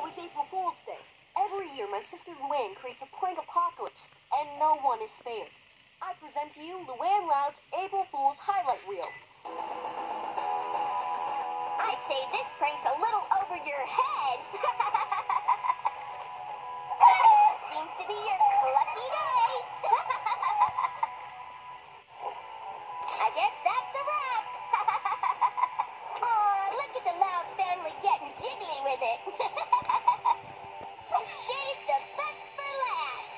Tomorrow is April Fool's Day. Every year, my sister Luan creates a prank apocalypse, and no one is spared. I present to you Luan Loud's April Fool's highlight reel. I'd say this prank's a little over your head. Seems to be your lucky day. I guess that's a wrap. Aw, look at the Loud family getting jiggly with it. Save the best for last.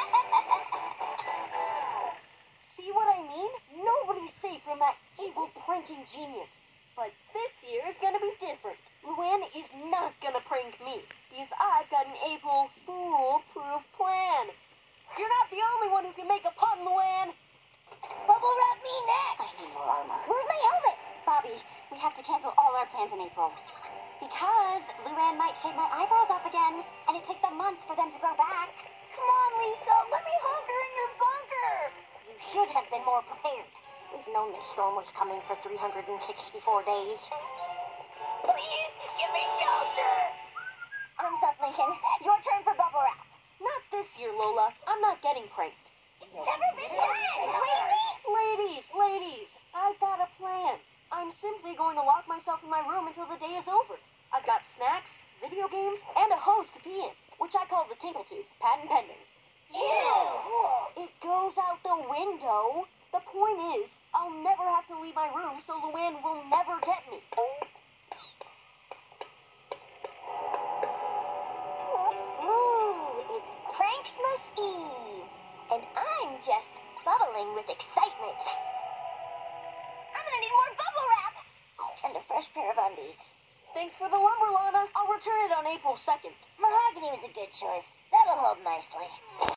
See what I mean? Nobody's safe from that evil pranking genius. But this year is gonna be different. Luan is not gonna prank me, because I've got an April Fool-proof plan. You're not the only one who can make a pun, Luan. Bubble wrap me next. I need more armor. Where's my helmet? Bobby, we have to cancel all our plans in April. Because Luan might shave my eyebrows up again, and it takes a month for them to grow back. Come on, Lisa. Let me hunker in your bunker. You should have been more prepared. We've known this storm was coming for 364 days. Please, give me shelter. Arms up, Lincoln. Your turn for bubble wrap. Not this year, Lola. I'm not getting pranked. It's never been done, crazy. Ladies, I've got a plan. I'm simply going to lock myself in my room until the day is over. I've got snacks, video games, and a hose to pee in, which I call the tinkle tube, patent pending. Ew. It goes out the window. The point is, I'll never have to leave my room, so Luan will never get me. Ooh, it's Pranksmas Eve, and I'm just bubbling with excitement. I'm gonna need more bubble wrap and a fresh pair of undies. Thanks for the lumber, Lana. I'll return it on April 2nd. Mahogany was a good choice. That'll hold nicely.